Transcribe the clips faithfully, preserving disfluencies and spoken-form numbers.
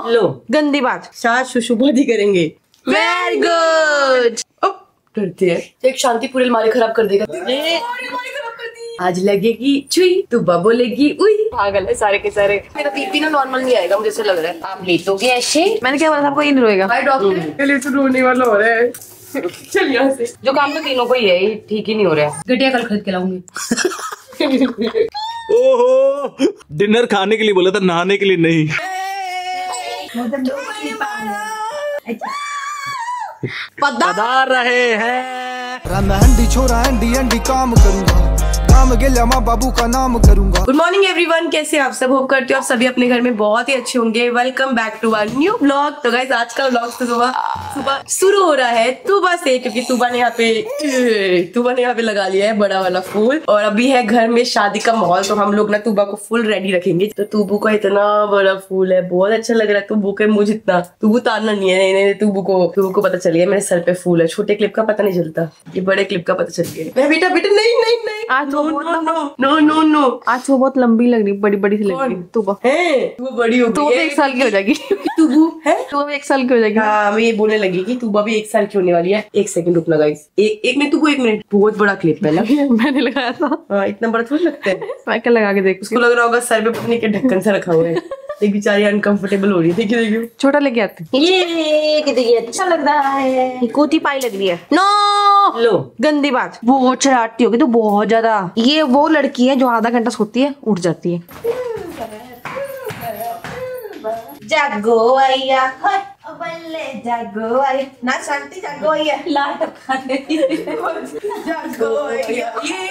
लो गंदी बात, सास सुशुभादी करेंगे। Very good. करते हैं एक शांति पूरी अलमारी खराब कर देगा। आज लगेगी चुई तो बोलेगी उई। पागल है सारे के सारे। मेरा बीपी ना नॉर्मल नहीं आएगा, मुझे ऐसा लग रहा है। आप लेटोगे ऐसे? मैंने क्या बोला आपको, ये नहीं रोएगा। भाई डॉक्टर तो रोने वाला हो रहा है। चल यहाँ से। जो काम तो तीनों को ही है, ठीक ही नहीं हो रहा है। गटिया कल खरीद के लाऊंगी। ओहो, डिनर खाने के लिए बोला था, नहाने के लिए नहीं। पधार रहे हैं। हंडी छोरा हंडी हंडी काम करूंगा, काम गेला माँ बाबू का नाम करूंगा। गुड मॉर्निंग एवरीवन, कैसे आप सब? होप करते हो आप सभी अपने घर में बहुत ही अच्छे होंगे। Welcome back to our new blog. तो गाइस आज का ब्लॉग तो सुबह सुबह शुरू हो रहा है तुबा से, क्योंकि तुबा ने यहाँ पे तुबा ने यहाँ पे लगा लिया है बड़ा वाला फूल। और अभी है घर में शादी का माहौल, तो हम लोग ना तुबा को फुल रेडी रखेंगे। तो तुबू का इतना बड़ा फूल है, बहुत अच्छा लग रहा है। तुबू के मुझे इतना तुबू तारना नहीं है। नहीं नहीं तुबू को तुबू को पता चल गया मेरे सर पे फूल है। छोटे क्लिप का पता नहीं चलता, ये बड़े क्लिप का पता चल गया। बेटा बेटा नहीं नहीं नहीं आज no no no no no आज वो बहुत लंबी लग रही, बड़ी बड़ी सी लग रही। तुबा है वो बड़ी हो गई, तो एक साल की हो जाएगी। तुबू है तो एक साल की हो जाएगी। हाँ मैं ये बोलने लगी कि तुबा भी एक साल की होने वाली है। एक सेकंड रुकना गाइस, एक एक मिनट तुबू, एक मिनट। बहुत बड़ा क्लिप है लगा। मैंने लगाया था। हाँ इतना बड़ा थोड़ा लगता है। मैं क्या लगा के देख, उसको लग रहा होगा सर पे पत्नी के ढक्कन से रखा हुआ है। एक बेचारी अनकंफर्टेबल हो रही है। देखिए देखिए छोटा लेके आते। ये देखिए अच्छा लग रहा है। कोती पाई लग रही है। नो लो गंदी बात, बहुत शरारती होगी तो बहुत ज्यादा। ये वो लड़की है जो आधा घंटा सोती है उठ जाती है। जागो आया बल्ले जागो आया ना शांति जागो आया लाट खाने जागो आया।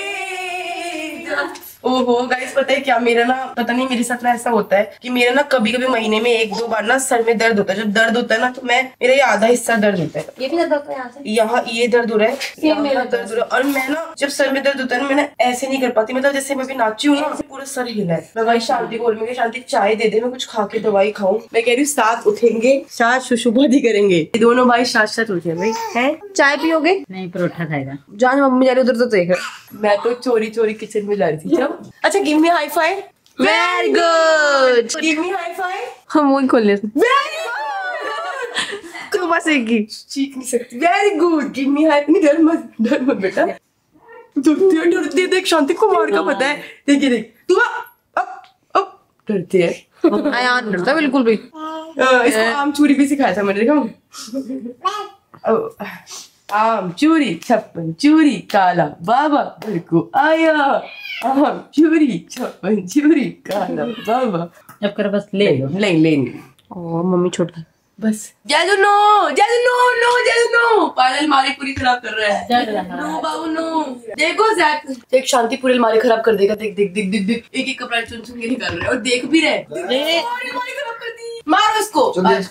ओहो गाइस पता है क्या, मेरा ना पता नहीं मेरे साथ ना ऐसा होता है कि मेरा ना कभी कभी महीने में एक दो बार ना सर में दर्द होता है। जब दर्द होता है ना तो मैं मेरा ये आधा हिस्सा दर्द होता है। ये भी दर्द होता है यहाँ से, यहाँ ये दर्द हो रहा है, यहाँ दर्द हो रहा है। और मैं ना जब सर में दर्द होता है ना मैं ऐसे नहीं कर पाती। मतलब जैसे मैं भी नाची हूँ ना, पूरा सर हिला है। मैं भाई शांति को बोल, शांति चाय दे दे, मैं कुछ खा के दवाई खाऊं। मैं कह रही हूँ साथ उठेंगे, साथ सुशुभादी करेंगे। दोनों भाई साथ साथ उठे भाई। है चाय पियोगे? नहीं परोठा खाएगा। जान मम्मी जा रही उधर तो देख रहा। मैं तो चोरी चोरी किचन में जा रही थी। अच्छा give me high five. Very good. Give me high five. हम वही खोल लेते। Very good. तो बस एक ही चीख नहीं सकती। Very good. Give me high. नहीं डर मत, डर मत बेटा। डरते डरते देख शांति को मार का पता है। देखिए देख तू अब अब डरते है। आयान डरता बिल्कुल भी। इसको आम चूरी भी सिखाया था मैंने, देखा आम चूरी छप्पन चूरी काला बाबा घर को आया। आम चूरी छप्पन चूरी काला बाबा। जब कर बस ले लो। ले ले ओ मम्मी छोटी बस। जादू नो जादू नो नो जादू नो। पायल अलमारी पूरी खराब कर रहा है। नो बाबू नो। देखो जैक एक शांति पूरी अलमारी खराब कर देगा। देख देख देख देख देख एक एक कपड़ा चुन चुन के निकाल रहे हैं और देख भी रहे। अलमारी खराब कर दी। मारो उसको।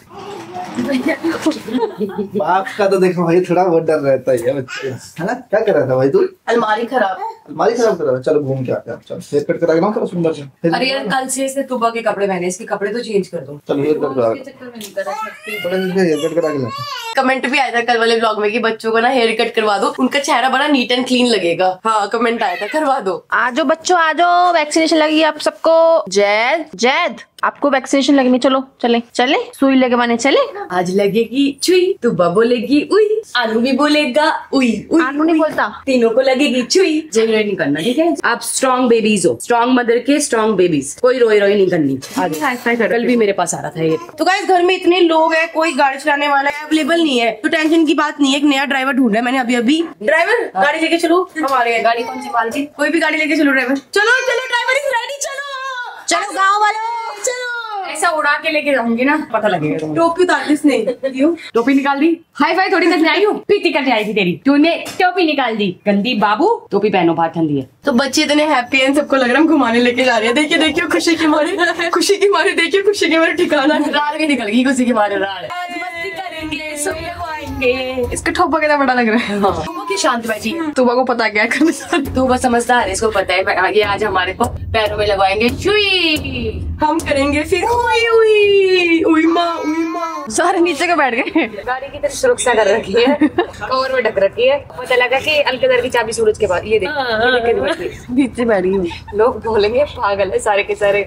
बाप का तो देखो भाई थोड़ा बहुत डर रहता है बच्चे, है ना? क्या कर रहा था भाई तू? अलमारी खराब अलमारी खराब कर रहा था। चलो घूम के आते हैं। चलो हेयर कट करा के ना थोड़ा सुंदर से। अरे यार कल से इसने तुबा के कपड़े पहने, इसके कपड़े तो चेंज कर दो। चलो हेयर कट करा के हेयर कट करा के लाते। कमेंट भी आया था कल वाले ब्लॉग में कि बच्चों को ना हेयर कट करवा दो, उनका चेहरा बड़ा नीट एंड क्लीन लगेगा। हाँ कमेंट आया था करवा दो। आजो बच्चों आजो, वैक्सीनेशन लगी आप सबको। जैद जैद आपको वैक्सीनेशन लगनी, चलो चले चले सुई लगवाने चले। आज लगेगी चुई तुबा बोलेगी उई, आलू भी बोलेगा उई उई। आलू नहीं बोलता, तीनों को लगेगी चुई। जेलुलर नहीं करना, ठीक है? आप स्ट्रॉन्ग बेबीज हो, स्ट्रॉन्ग मदर के स्ट्रॉन्ग बेबीज। कोई रोई रोई नहीं करनी। आगे कल भी मेरे पास आ रहा था ये। तो गाइस घर में इतने लोग हैं, कोई गाड़ी चलाने वाला अवेलेबल नहीं है, तो टेंशन की बात नहीं है। एक नया ड्राइवर ढूंढा है मैंने अभी अभी। ड्राइवर गाड़ी लेके चलो हमारे। गाड़ी कौन सी मालती? कोई भी गाड़ी लेके चलो ड्राइवर। चलो चलो ड्राइवर इज रेडी। चलो चलो गाँव वालों चलो। ऐसा उड़ा के लेके जाऊंगी ना, पता लगेगा। टोपी उतार दी इसने। टोपी निकाल दी। हाई फाई थोड़ी करने आई हूँ, पीती करने आई थी तेरी। तूने टोपी निकाल दी, गंदी बाबू। टोपी पहनो, बाहर ठंडी है। तो बच्चे इतने हैप्पी हैं, सबको लग रहा है हम घुमाने लेके जा रहे हैं। देखिए देखिए खुशी के मारे, खुशी के मारे देखिए, खुशी के मारे ठिकाना राल भी निकल गई खुशी के मारे। राल आज मस्ती करेंगे, सोए लगवाएंगे। इसका ठोपा कितना बड़ा लग रहा है। हाँ। तुबा की शांत बैठी है। तुबा को पता क्या करना। तुबा समझदार है, इसको पता है ये आज हमारे को पैरों में लगवाएंगे चुई। हम करेंगे फिर उई उई उई माँ उई माँ। सारे नीचे के बैठ गए। गाड़ी की तरफ सुरक्षा कर रखी है, कवर में ढक रखी है। पता लगा कि अलकदर की चाबी सूरज के पास। ये देख नीचे बैठ गई हूँ। लोग बोलेंगे पागल है सारे के सारे।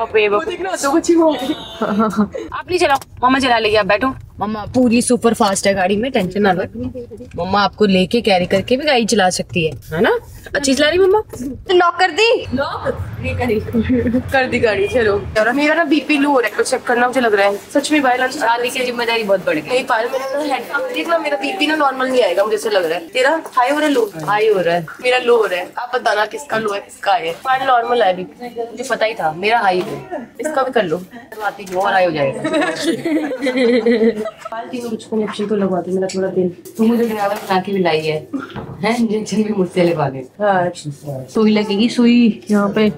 आप नहीं चलाओ, मामा चला लेगी, आप बैठो। मम्मा पूरी सुपर फास्ट है गाड़ी में, टेंशन ना लो। मम्मा आपको लेके कैरी करके भी गाड़ी चला सकती है, है ना? अच्छी चला रही मम्मा। लॉक कर दी। लॉक ये करी कर दी गाड़ी। चलो मेरा ना बीपी लो हो रहा है, कुछ चेक करना मुझे लग रहा है सच में। भाई शादी की जिम्मेदारी बहुत बढ़ गई। नहीं पायल मेरा ना हेड देख ना, मेरा बीपी ना नॉर्मल नहीं आएगा मुझे ऐसा लग रहा है। तेरा हाई हो रहा है, लो हाई हो रहा है, मेरा लो हो रहा है। आप बताना किसका लो है किसका है। पायल नॉर्मल है बीपी, मुझे पता ही था मेरा हाई है। इसका भी कर लो, और हाई हो जाएगा। तीनों बच्चों इंजेक्शन तो लगवा दे मेरा थोड़ा दिन। तू मुझे ड्राइवर बना के भी लाई है, हैं? इंजेक्शन भी मुझसे लगवा दे। सुई लगेगी, सुई यहाँ पे।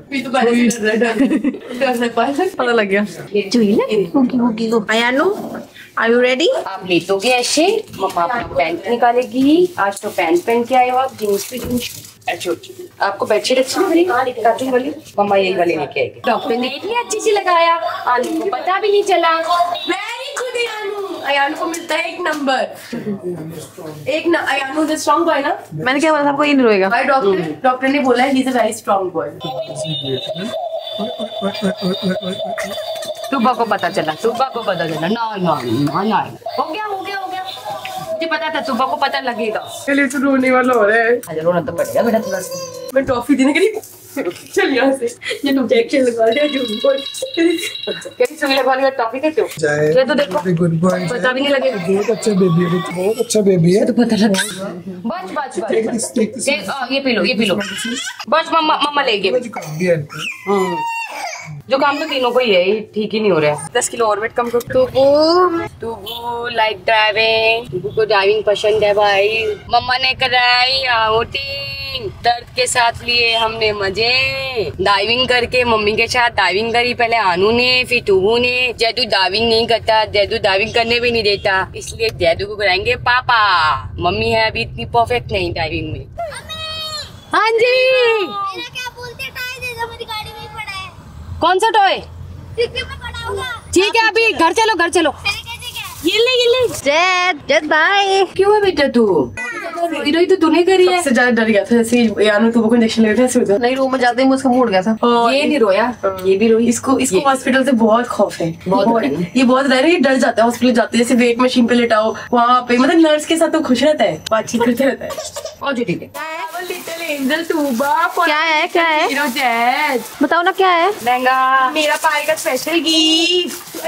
पता लग गया सुई लगी को। Ayanu, are you ready? आप लेटोगे ऐसे, मम्मा अपना पैंट निकालेगी। आज तो पैंट पहन के आए हो आप, जीन्स भी जीन्स। अच्छा आपको बेडशीट अच्छी लग रही है कार्टून वाली? मम्मा यही वाली लेके आएगी। डॉक्टर ने इतनी अच्छी सी लगाया, आलू को पता भी नहीं चला। वेरी गुड अयानु, अयानु को मिलता है एक नंबर। एक ना अयानु द स्ट्रॉन्ग बॉय ना। मैंने क्या बोला था आपको, ये नहीं रोएगा? भाई डॉक्टर डॉक्टर ने बोला है he is a very strong boy. सुबह को पता चला, सुबह को पता चला। ना ना ना ना हो गया हो गया हो गया, मुझे पता था सुबह को पता लगेगा। चलिए तो रोने वाला हो रहा है। अच्छा रोना तो पड़ेगा बेटा थोड़ा सा। मैं टॉफी देने के लिए चल यहाँ से ये इंजेक्शन लगवा दिया झूठ बोल। कैसी सुई लगवा लिया, टॉफी देते हो? ये तो देखो गुड बॉय, पता भी नहीं लगेगा। बहुत अच्छा बेबी है, बहुत अच्छा बेबी है। तो पता लगा। बस बस बस ये पी लो ये पी लो बस। मम्मा मम्मा लेके जो काम तो तीनों को ही है, ठीक ही नहीं हो रहा है। दस किलो और वेट कम कर। तुबू तुबू लाइक ड्राइविंग, तुबू को ड्राइविंग पसंद है भाई। मम्मा ने कराई आउटिंग, दर्द के साथ लिए हमने मजे। डाइविंग करके मम्मी के साथ डाइविंग करी, पहले आनू ने फिर तुबू ने। जैदू डाइविंग नहीं करता, जैदू डाइविंग करने भी नहीं देता, इसलिए जैदू को कराएंगे पापा। मम्मी है अभी इतनी परफेक्ट नहीं डाइविंग में। हाँ जी क्या बोलते हैं, टायर दे दो, मेरी गाड़ी में ही पड़ा है। कौन सा टॉय? ठीक है अभी घर चलो घर चलो। ये ले ये ले। जैद जैद बाय। क्यों है बेटा तू? रोई तो तूने करी है। सबसे ज्यादा डर गया था जैसे यानू तुबू को इंजेक्शन लगा था। नहीं रूम में जाते ही मुझका मूड गया था। ये नहीं रोया, ये भी रोई। इसको इसको हॉस्पिटल से बहुत खौफ है, बहुत। ये बहुत डर है, ये डर जाता है हॉस्पिटल जाते। जैसे वेट मशीन पे लेटाओ वहाँ पे, मतलब नर्स के साथ तो खुश रहता है, बातचीत करते रहता है। और जो ठीक है लिटिल एंजल तुबा। क्या है क्या है हीरो जैद, बताओ ना क्या है? लहंगा मेरा पायल का स्पेशल गिफ्ट।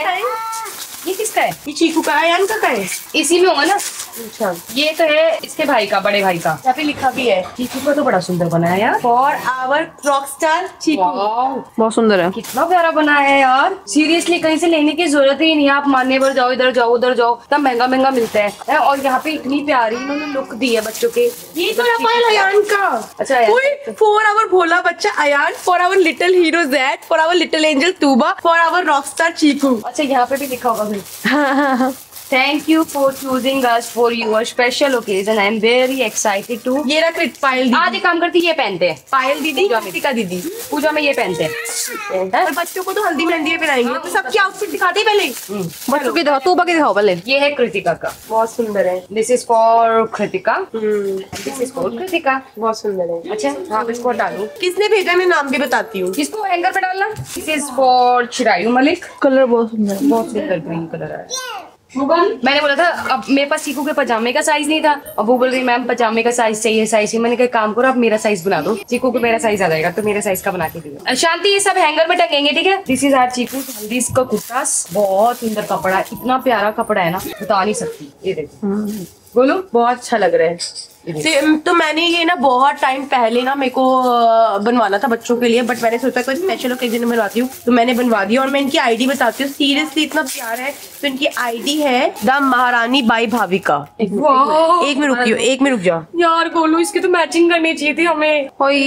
ये किसका है? ये चीकू का है, यान का है? इसी में होगा ना। अच्छा ये तो है इसके भाई का, बड़े भाई का। यहाँ पे लिखा भी है चीकू का, तो बड़ा सुंदर बनाया यार। For our rockstar Chiku. बहुत सुंदर है, कितना प्यारा बनाया है यार। सीरियसली कहीं से लेने की जरूरत ही नहीं है। आप मानने पर जाओ, इधर जाओ उधर जाओ, तब महंगा महंगा मिलता है। और यहाँ पे इतनी प्यारी इन्होंने लुक दी है बच्चों के। ये तो अयान का। अच्छा फॉर आवर भोला बच्चा Ayaan, for our little hero Zaid, for our little angel Tuba, for our rockstar Chiku. अच्छा यहाँ पे भी लिखा होगा फिर। Thank you for choosing us for your special occasion. I am very excited to. ये रख पायल दीदी। आज एक काम करती ये पहनते हैं। पायल दीदी, कृतिका दीदी पूजा में ये पहनते हैं। और बच्चों को तो हल्दी मेहंदी में पहनाएंगे, तो सबकी आउटफिट दिखाते पहले। बच्चों की दिखाओ, तूबा की दिखाओ पहले। ये है कृतिका का, बहुत सुंदर है। This is for Kritika, this is for Kritika, बहुत सुंदर है। अच्छा आप इसको हटा लो। किसने भेजा मैं नाम भी बताती हूँ। इसको हैंगर पे डालना। This is for Chirayu Malik. Colour बहुत सुंदर, बहुत सुंदर ग्रीन कलर है। मैंने बोला था, अब मेरे पास चीकू के पजामे का साइज नहीं था, अब वो बोल रही मैम पजामे का साइज चाहिए साइज चाहिए। मैंने कहा काम करो आप मेरा साइज बना दो, चीकू को मेरा साइज आ जाएगा, तो मेरे साइज का बना के दिया। शांति ये सब हैंगर में टंगेंगे ठीक है। दिस इज आवर चीकू, हल्दी इसका कुर्ता, बहुत सुंदर कपड़ा है, इतना प्यारा कपड़ा है ना बता नहीं सकती। ये देखो बोलो बहुत अच्छा लग रहा है। तो मैंने ये ना बहुत टाइम पहले ना मेरे को बनवाना था बच्चों के लिए, बट मैंने सोचा कोई स्पेशल ओकेजन में बनवाती हूँ, तो मैंने बनवा दिया। और मैं इनकी आईडी बताती हूँ, सीरियसली इतना प्यार है। तो इनकी आईडी है द महारानी बाई भाविका। एक में रुकियो, एक में रुक जाओ यार। बोलो इसकी तो मैचिंग करनी चाहिए थी हमें।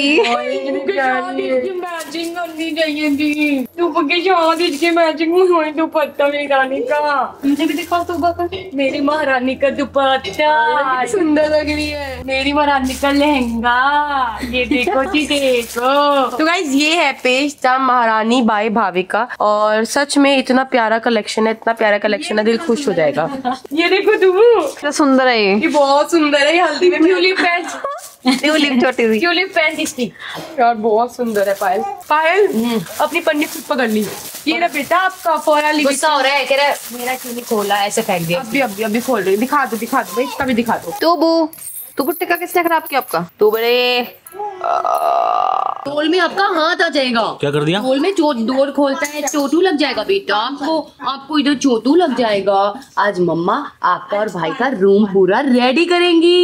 मैचिंग करनी चाहिए थी, मैचिंग में हुई दुपट्टा मेरी रानी का। मुझे भी दिखाओ सुबह का, मेरी महारानी का दुपट्टा सुंदर लग रही है। मेरी महारानी का लहंगा, ये देखो जी देखो। तो गाइज ये है page the Maharani by Bhavika, और सच में इतना प्यारा कलेक्शन है, इतना प्यारा कलेक्शन है, दिल खुश हो जाएगा। ये देखो तुम, कितना सुंदर है ये। ये बहुत सुंदर है, ये हल्दी में ट्यूलिप पैंट, ट्यूलिप छोटी सी ट्यूलिप पैंट इसकी यार बहुत सुंदर है। पायल पायल अपनी पन्नी खुद पकड़ ली। ये ना बेटा आपका फोरा गुस्सा हो रहा है, कह रहा है मेरा क्यों नहीं खोला, ऐसे फेंक दिया। अभी अभी अभी खोल रही, दिखा दो दिखा दो भाई, इसका भी दिखा दो। तो बू तो बुट्टे का किसने खराब किया आपका? तो बड़े डोल में आपका हाथ आ जाएगा। क्या कर दिया? डोल में जो डोर खोलता है चोटू लग जाएगा बेटा आपको, आपको इधर चोटू लग जाएगा। आज मम्मा आपका और भाई का रूम पूरा रेडी करेंगी,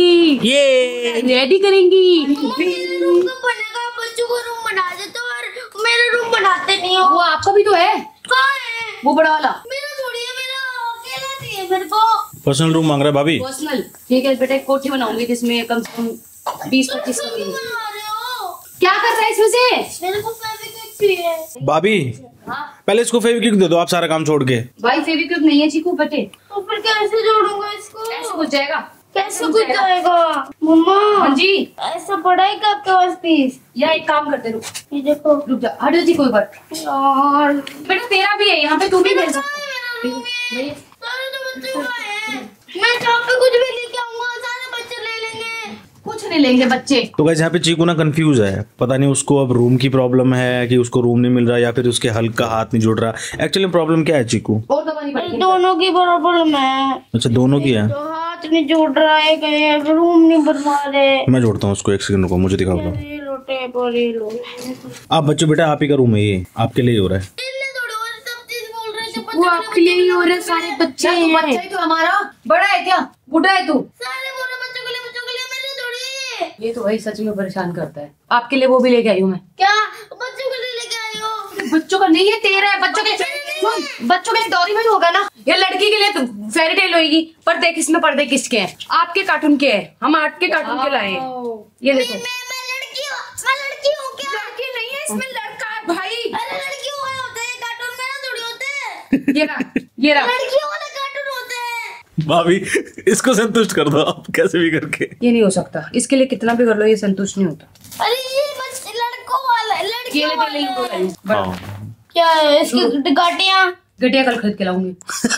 ये रेडी करेंगी। मेरे रूम का बनेगा, बच्चों को रूम बना देते हो और मेरा रूम बनाते नहीं हो। वो आपका भी तो है, कहाँ है? वो बड़ा वाला मेरा थोड़ी है, मेरा अकेला चाहिए मेरे को। पर्सनल रूम मांग रहा है भाभी। पर्सनल। ठीक है बेटा, एक कोठी बनाऊंगी जिसमें कम से कम बीस पच्चीस क्यों बना रहे हो? क्या कर रहा है इसमें से? मेरे को फेविक्विक चाहिए। भाभी पहले इसको फेविक्विक दे दो आप सारा काम छोड़ के। भाई फेविक्विक नहीं है चीकू बेटे। तो फिर कैसे जोड़ूंगा इसको? ऐसे कुछ जाएगा, कैसे कुछ जाएगा? मम्मा हाँ जी। ऐसा पड़ा है क्या आपके पास पीस? या एक काम करते रुक, ये देखो रुक जा, हटो जी कोई बात। यार, बेटा तेरा भी है यहाँ पे, तू भी खेल सकता मेरा रूम है। सारे तो बच्चे कहाँ हैं? मैं जहाँ पे कुछ भी लेके आऊंगा सारे बच्चे ले लेंगे। कुछ नहीं लेंगे बच्चे। तो गाइस यहाँ पे चीकू ना कंफ्यूज है, पता नहीं उसको अब रूम की प्रॉब्लम है कि उसको रूम नहीं मिल रहा या फिर उसके हल्क का हाथ नहीं जुड़ रहा। एक्चुअली प्रॉब्लम क्या है चीकू? और दबानी पड़ेगी। दोनों की प्रॉब्लम है। अच्छा दोनों की है। तो हाथ नहीं जोड़ रहा है, कहीं रूम नहीं बनवा रहे। मैं जोड़ता हूँ उसको, एक सेकंड को मुझे दिखाओ। ये लो टेप और ये लो। आप बच्चों बेटा आप ही का रूम है, ये आपके लिए ही हो रहा है। इनने थोड़ी और सब चीज बोल रहे थे, वो आपके लिए ही हो रहे सारे बच्चे। तू बच्चा ही तो हमारा बड़ा है क्या, बूढ़ा है तू? सारे बोल रहे बच्चों के लिए, बच्चों के लिए, मेरे थोड़ी। ये तो भाई सच में परेशान करता है। आपके लिए वो भी लेके आई हूँ मैं। क्या बच्चों के लिए लेके आई हो? बच्चों का नहीं है, तेरा है। बच्चों के सुन, बच्चों के लिए डोरी में होगा ना, या लड़की के लिए तो फेरी टेल होगी। पर्दे किसमें, पर्दे किसके हैं? आपके कार्टून के हैं, हम आपके कार्टून के लाए हैं। ये देखो, मैं मैं लड़की हूँ, मैं लड़की हूँ क्या? लड़की नहीं है इसमें, लड़का है भाई। अरे लड़की हुए होते हैं कार्टून में, ना थोड़ी होते हैं। ये रहा, ये रहा। लड़कियों वाले कार्टून होते हैं। भाभी इसको संतुष्ट कर दो आप कैसे भी करके। ये नहीं हो सकता, इसके लिए कितना भी कर लो ये संतुष्ट नहीं होता। अरे ये बस लड़कों वाला, लड़कियों केले तेले इनको वाला। करें। हाँ। क्या है इसकी गाटियाँ? गटिया कल खरीद के लाऊंगी।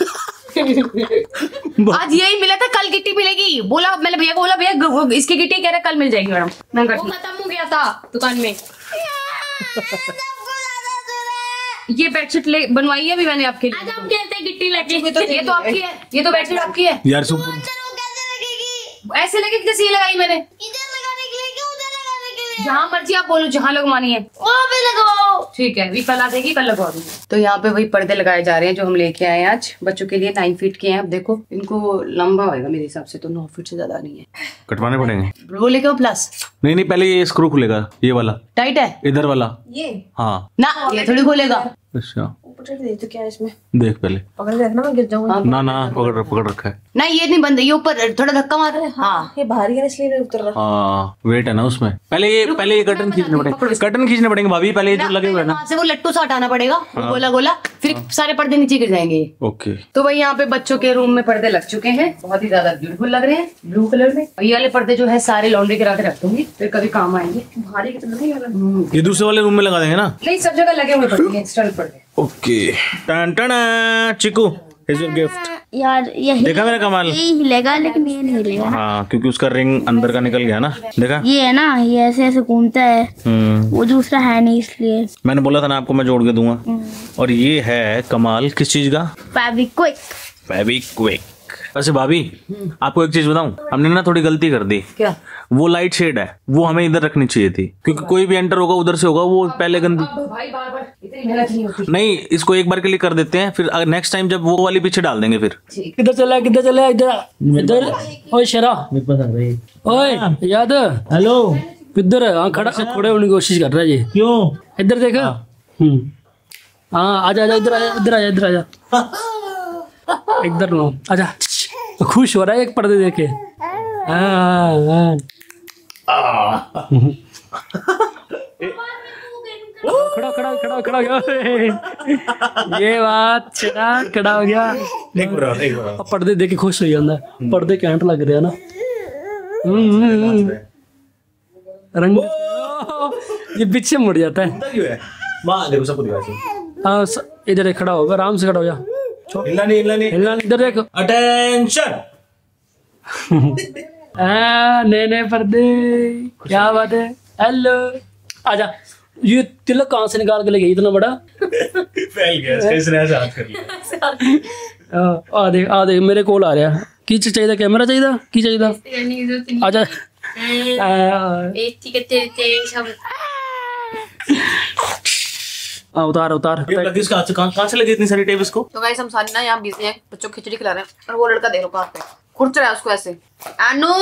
आज यही मिला था, कल गिट्टी मिलेगी। बोला मैंने भैया को, बोला भैया ग- इसकी गिट्टी कह रहा कल मिल जाएगी मैडम। मैं वो खत्म हो गया था दुकान में। सबको ज्यादा सुना है। ये बेडशीट ले बनवाई है अभी मैंने आपके आज लिए। हम खेलते हैं गिट्टी लगी। ये तो ये तो आपकी है, ये तो बेडशीट आपकी है। यार सुप अंदर वो कैसे लगेगी? ऐसे लगे जैसे ये लगाई मैंने। इधर लगाने के लिए, क्या उधर लगाने के लिए? जहाँ मर्जी आप बोलो, जहाँ लगवानी है। वहाँ पे लगाओ। ठीक है, अभी कल आ जाएगी, कल लगवा दूंगी। तो यहाँ पे वही पर्दे लगाए जा रहे हैं जो हम लेके आए हैं आज बच्चों के लिए। नाइन फीट के हैं। अब देखो इनको लंबा होएगा मेरे हिसाब से, तो नौ फीट से ज्यादा नहीं है। कटवाने पड़ेंगे। वो लेके प्लस नहीं नहीं पहले ये स्क्रू खुलेगा, ये वाला टाइट है इधर वाला। ये हाँ ना, ये थोड़ी खोलेगा। अच्छा ऊपर दे तो क्या है इसमें, देख पहले। पकड़ के रखना, मैं गिर जाऊंगा। ना ना पकड़ पकड़ रखा है। ना ये नहीं बंद, ये ऊपर थोड़ा धक्का मार रहा है। हाँ ये भारी है इसलिए नहीं उतर रहा। हाँ वेट है ना उसमें। पहले ये पहले ये कर्टन खींचने पड़ेंगे, कर्टन खींचने पड़ेंगे भाभी। पहले ये जो लगे हुए हैं ना, वहाँ से वो लट्टू सा हटाना पड़ेगा, वो गोला गोला, फिर सारे पर्दे नीचे गिर जाएंगे। ओके। तो भाई यहाँ पे बच्चों के रूम में पर्दे लग चुके हैं, बहुत ही ज्यादा ब्यूटीफुल लग रहे हैं ब्लू कलर में। और ये वाले पर्दे जो है सारे लॉन्ड्री करा के रख दूंगी, फिर कभी काम आएंगे। भारी कितना नहीं वाला। ये दूसरे वाले रूम में लगा देंगे ना। नहीं, सब जगह लगे हुए पर्दे, एक्स्ट्रा पर्दे। ओके। टन टन चिकू इज योर गिफ्ट। यार ये देखा मेरा कमाल? ये हिलेगा लेकिन ये नहीं हिलेगा। हाँ क्योंकि उसका रिंग अंदर का निकल गया ना, देखा? ये है ना, ये ऐसे ऐसे घूमता है, हम्म वो दूसरा है नहीं इसलिए। मैंने बोला था ना आपको, मैं जोड़ के दूंगा। और ये है कमाल किस चीज का? फेविक्विक। फेविक्विक। वैसे भाभी आपको एक चीज बताऊं, हमने ना थोड़ी गलती कर दी। क्या? वो लाइट शेड है, वो हमें इधर रखनी चाहिए थी, क्योंकि कोई भी एंटर होगा उधर से होगा, वो पहले गंदी। भाई बार बार इतनी मेहनत नहीं होती। नहीं इसको एक बार के लिए कर देते हैं, फिर नेक्स्ट टाइम जब वो वाली पीछे डाल देंगे फिर। किधर चला किधर चला इधर इधर। ओए शरा ओए याद हेलो किधर है? हाँ खड़ा खड़े होने की कोशिश कर रहा है ये। क्यों? इधर देखा। हम्म हाँ आजा आजा इधर आजा इधर आजा इधर आजा इधर नो आजा। खुश हो रहा है एक पर्दे देखे। हाँ हाँ खड़ा खड़ा खड़ा खड़ा हो गया। ये बात चला खड़ा हो गया। एक बार एक बार अब पर्दे देख के खुश हो जाता है। पर्दे कैंट लग रहे हैं ना। रंग ये पीछे मुड़ जाता है। क्यों है? वहाँ देखो सबको दिखा दो। हाँ स- इधर एक खड़ा होगा, आराम से खड़ा हो जा। हिलना नहीं, हिलना नहीं। हिलना नहीं, इधर देख। अटेंशन। हाँ, नए नए पर्दे, क्या बात है। हेलो, आजा। ये तिलक कहाँ से निकाल के ले गई इतना बड़ा? फैल गया, इसने ऐसे हाथ कर लिया। आ देख, आ देख, मेरे कोल आ रहा है। की चाहिए? कैमरा चाहिए? की चाहिए? आजा। आ, उतार उतार। कहाँ से लगी इतनी सारी टेप इसको? तो गाइस हम सारे ना यहाँ बिजी हैं, बच्चों को खिचड़ी खिला रहे हैं और वो लड़का देख लो कहाँ पे खुर्च रहा है उसको ऐसे। अनु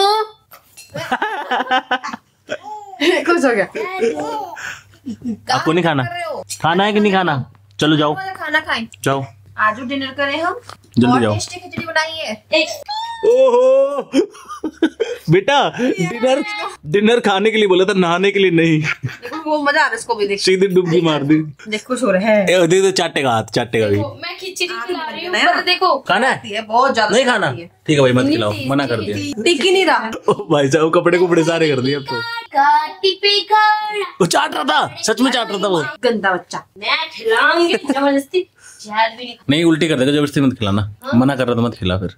खुश हो गया। आपको नहीं खाना? खाना है कि नहीं खाना? चलो जाओ, खाना खाएं, जाओ आज डिनर करें हम। जल्दी जाओ। टेस्टी खिचड़ी बनाई है। ओहो बेटा, डिनर डिनर खाने के लिए बोला था, नहाने के लिए नहीं। देखो वो मजा आ रहा है इसको भी, देख सीधी डुबकी मार दी। देख खुश हो रहे हैं। ए, दे दो, चाटेगा हाथ, चाटेगा भी। मैं खिचड़ी खिला रही हूँ पर देखो खाना है? है बहुत ज्यादा नहीं खाना? ठीक है भाई, मत खिलाओ, मना कर दिया। टिक ही नहीं रहा। ओ भाई साहब, कपड़े कुपड़े सारे कर दिए अब तो। वो चाट रहा था, सच में चाट रहा था वो। गंदा बच्चा। मैं खिलाऊंगी जबरदस्ती। शायद भी नहीं, उल्टी कर देगा, जबरदस्ती मत खिलाना। मना कर रहा था, मत खिला फिर।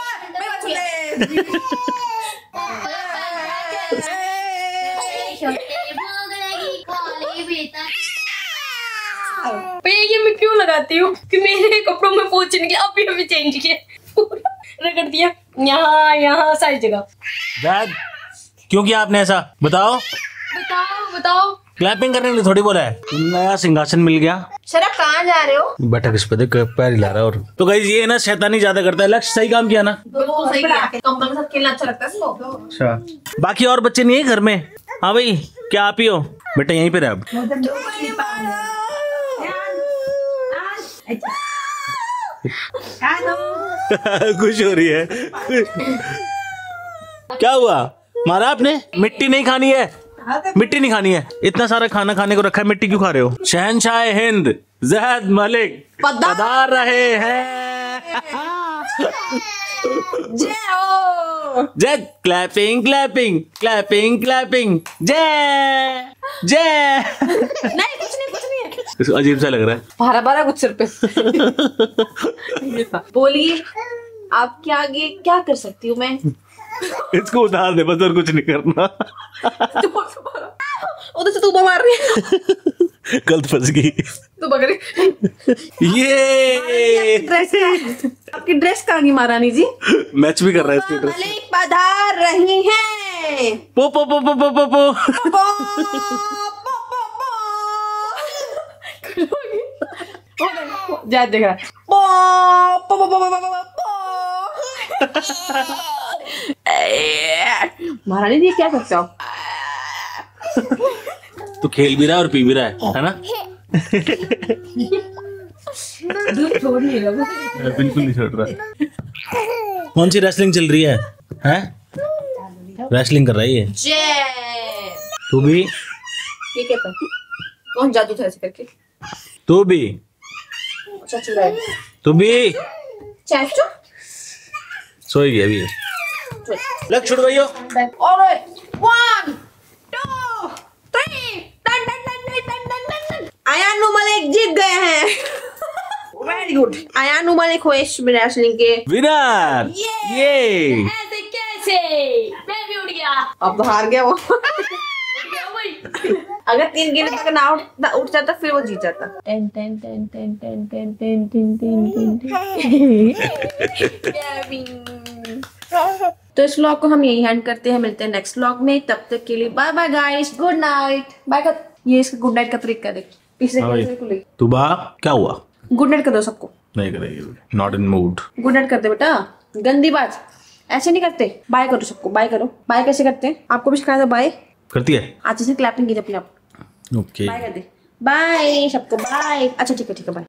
ये मैं क्यों लगाती हूँ कि मेरे कपड़ों में पोंछ निकले, अभी अभी चेंज किया, रगड़ दिया यहाँ यहाँ सारी जगह। डैड, क्यों किया आपने ऐसा? बताओ बताओ बताओ। क्लैपिंग करने के लिए थोड़ी बोला है। नया सिंहासन मिल गया। शराब कहाँ जा रहे हो? बैठा किस पे, देख पैर हिला रहा है। और तो गाइस ये ना शैतानी ज्यादा करता है। लक्ष्य सही काम किया ना? तो सही किया। कंबल के साथ खेलना अच्छा लगता है इसको। अच्छा, बाकी और बच्चे नहीं है घर में? हाँ भाई, क्या आप ही हो? बेटा यहीं पे रह अब। खुश हो रही है। क्या हुआ? मारा आपने? मिट्टी नहीं खानी है, मिट्टी नहीं खानी है। इतना सारा खाना खाने को रखा है, मिट्टी क्यों खा रहे हो? शहनशाह हिंद ज़हद मलिक पधार रहे हैं। जय हो। जय। Clapping clapping clapping clapping. जय जय। नहीं कुछ नहीं, कुछ नहीं है। इसको अजीब सा लग रहा है। बारह बारह कुछ सिर पे। बोलिए आपके आगे क्या कर सकती हूँ मैं? इसको उतार दे बस, और कुछ नहीं करना। उधर से तू मार रही है। गलत फंस गई तू बकरी। ये ड्रेस आपकी ड्रेस कहाँ गई महारानी जी? मैच भी कर रहा है इसकी ड्रेस। मलिक पधार रही हैं। पो पो पो पो पो पो पो। जा देख रहा। महारानी जी क्या करते हो? तो खेल भी रहा है और पी भी रहा है, है ना? दूध छोड़ नहीं रहा। बिल्कुल नहीं छोड़ रहा। कौन सी रेसलिंग चल रही है? हैं? रेसलिंग कर रही है। जय। तू भी? ये क्या था? कौन जादू था ऐसे करके? तू भी? अच्छा चल रहा है। तू भी? चाचू सोई गई अभी। लग छोड़ भाइयों। Alright, one, two, three, dun dun dun dun dun dun dun dun. अयानु Malik जीत गए हैं। Very good. अयानु मलिक हुए इस रेसलिंग के विनर। ये ऐसे कैसे? मैं भी उड़ गया। अब तो हार गया वो। अगर तीन गेंद तक ना उठ उठ जाता फिर वो जीत जाता। Ten ten ten ten ten ten ten ten ten ten. तो इस व्लॉग को हम यही हैंड करते हैं, मिलते हैं नेक्स्ट व्लॉग में। तब तक के लिए bye bye guys, good night. Bye कर, ये इसका गुड नाइट का तरीका देख, पीछे के तू बा क्या हुआ? गुड नाइट कर दो सबको। नहीं करेगी, not in mood. Good night कर दे बेटा, गंदी बात ऐसे नहीं करते। बाय करो सबको, बाय करो। बाय कैसे करते हैं आपको भी सिखाया था? बाय करती है आज से क्लैपिंग कीजिए अपने आप। ओके बाय कर दे, बाय सबको बाय। अच्छा ठीक है ठीक है बाय।